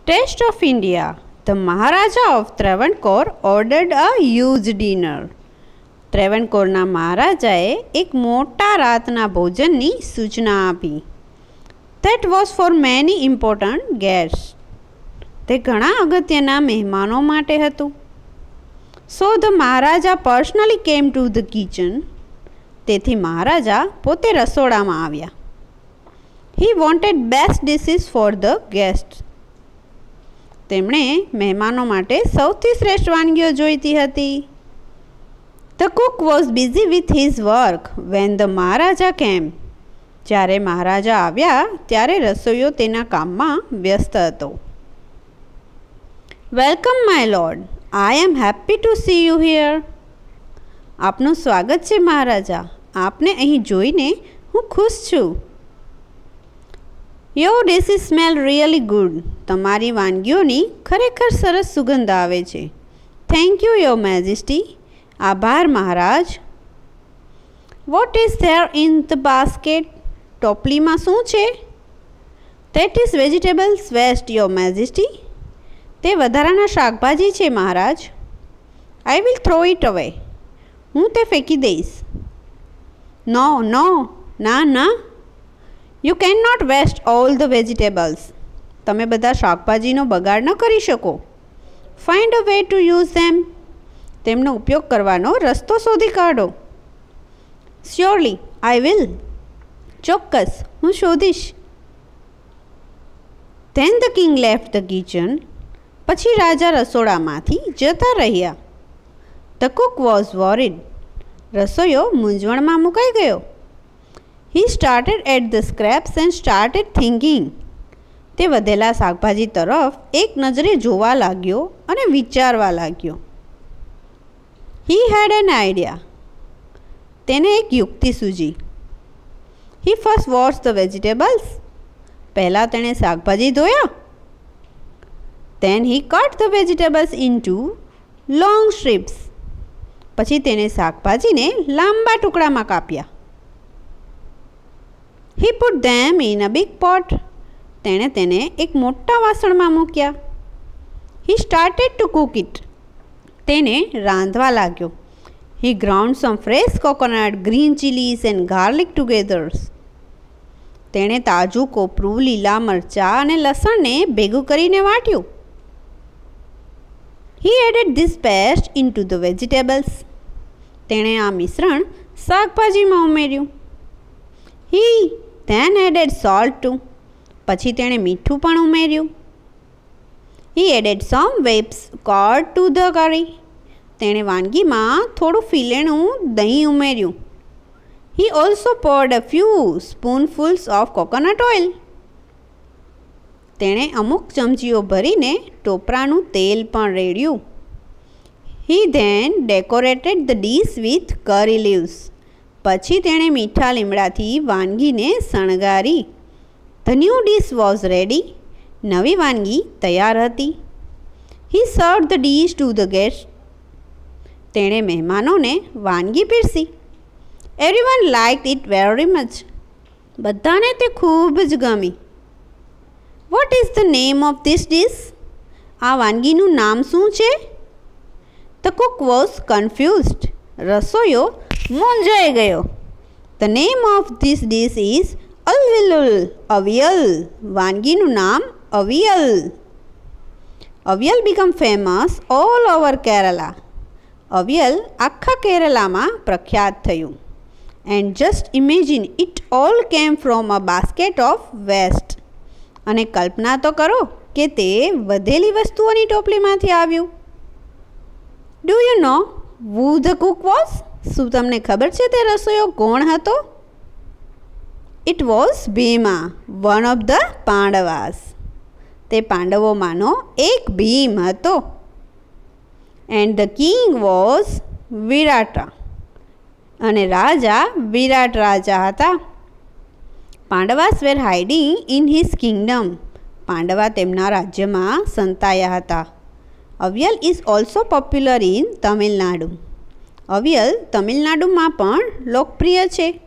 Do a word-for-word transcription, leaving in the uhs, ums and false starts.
Taste of India. The Maharaja of Travancore ordered a huge dinner. ત્રેવનકોરના મહારાજાએ એક મોટા રાતના ભોજનની સૂચના આપી. That was for many important guests. તે ઘણા અગત્યના મહેમાનો માટે હતું. So the Maharaja personally came to the kitchen. તેથી મહારાજા પોતે રસોડામાં આવ્યા. He wanted best dishes for the guests. તેમણે મહેમાનો માટે સૌથી શ્રેષ્ઠ વાનગીઓ જોઈતી હતી. The cook was busy with his work when the Maharaja came. જ્યારે મહારાજા આવ્યા ત્યારે રસોઈયો તેના કામમાં વ્યસ્ત હતો. Welcome my lord. I am happy to see you here. આપનું સ્વાગત છે મહારાજા. આપને અહીં જોઈને હું ખુશ છું. Your dishes smell really good. તમારી વાનગીઓની ખરેખર સરસ સુગંધ આવે છે. Thank you, Your Majesty. આભાર મહારાજ. What is there in the basket? ટોપલીમાં શું છે? That is vegetables waste, Your Majesty. તે વધારાના શાકભાજી છે મહારાજ. I will throw it away. હું તે ફેંકી દઈશ. No, no, ના ના. You cannot waste all the vegetables. તમે બધા શાકભાજીનો બગાડ ન કરી શકો. Find a way to use them. તેમનો ઉપયોગ કરવાનો રસ્તો શોધી કાઢો. Surely, I will. ચોક્કસ, હું શોધીશ. Then the king left the kitchen. પછી રાજા રસોડામાંથી જતા રહ્યા. The cook was worried. રસોઈયો મૂંઝવણમાં મુકાઈ ગયો. He started at the scraps and started thinking. તે વધેલા શાકભાજી તરફ એક નજરે જોવા લાગ્યો અને વિચારવા લાગ્યો. He had an idea. તેને એક યુક્તિ સૂજી. He first washed the vegetables. પહેલાં તેણે શાકભાજી ધોયા. Then he cut the vegetables into long strips. પછી તેણે શાકભાજીને લાંબા ટુકડામાં કાપ્યા. He put them in a big pot. તેણે તેને એક મોટા વાસણમાં મૂક્યા. He started to cook it. તેને રાંધવા લાગ્યો. He ground some fresh coconut, green chilies and garlic together. તેણે તાજું કોપરું, લીલા મરચાં અને લસણને ભેગું કરીને વાટ્યું. He added this paste into the vegetables. તેણે આ મિશ્રણ શાકભાજીમાં ઉમેર્યું. He then added salt too. પછી તેણે મીઠું પણ ઉમેર્યું. He added some waves curd to the curry. તેણે વાનગીમાં થોડું ફીલેણું દહીં ઉમેર્યું. He also poured a few spoonfuls of coconut oil. તેણે અમુક ચમચીઓ ભરીને ટોપરાનું તેલ પણ રેડ્યું. He then decorated the dish with curry leaves. પછી તેણે મીઠા લીમડાથી વાનગીને શણગારી. The new dish was ready. નવી વાનગી તૈયાર હતી. He served the dish to the guests. તેણે મહેમાનોને વાનગી પીરસી. Everyone liked it very much. બધાને તે ખૂબ જ ગમી. What is the name of this dish? આ વાનગીનું નામ શું છે? The cook was confused. રસોઈયો મૂંઝાઈ ગયો. The name of this dish is avial. Avial. વાનગીનું નામ avial. Avial become famous all over Kerala. Avial આખા કેરલામાં પ્રખ્યાત થયું. And just imagine it all came from a basket of waste. અને કલ્પના તો કરો કે તે વધેલી વસ્તુઓની ટોપલીમાંથી આવ્યું. Do you know who the cook was? શું તમને ખબર છે તે રસોઈયો કોણ હતો? It was Bhima, one of the Pandavas. તે પાંડવોમાંનો એક ભીમ હતો. And the king was Virata. અને રાજા વિરાટ રાજા હતા. Pandavas were hiding in his kingdom. પાંડવા તેમના રાજ્યમાં સંતાયા હતા. Avial is also popular in Tamil Nadu. Avial તમિલનાડુમાં પણ લોકપ્રિય છે.